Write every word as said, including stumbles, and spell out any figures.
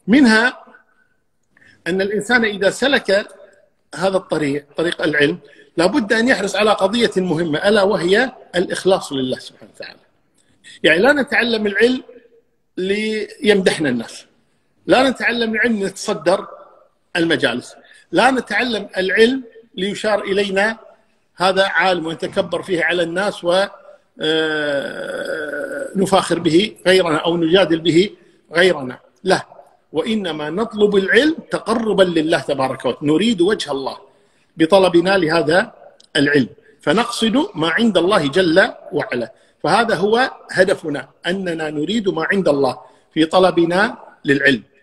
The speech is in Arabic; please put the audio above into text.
منها أن الإنسان إذا سلك هذا الطريق، طريق العلم، لابد أن يحرص على قضية مهمة، ألا وهي الإخلاص لله سبحانه وتعالى. يعني لا نتعلم العلم ليمدحنا الناس، لا نتعلم العلم لنتصدر المجالس، لا نتعلم العلم ليشار إلينا هذا عالم ونتكبر فيه على الناس ونفاخر به غيرنا أو نجادل به غيرنا، لا، وإنما نطلب العلم تقربا لله تبارك وتعالى، نريد وجه الله بطلبنا لهذا العلم، فنقصد ما عند الله جل وعلا. فهذا هو هدفنا، أننا نريد ما عند الله في طلبنا للعلم.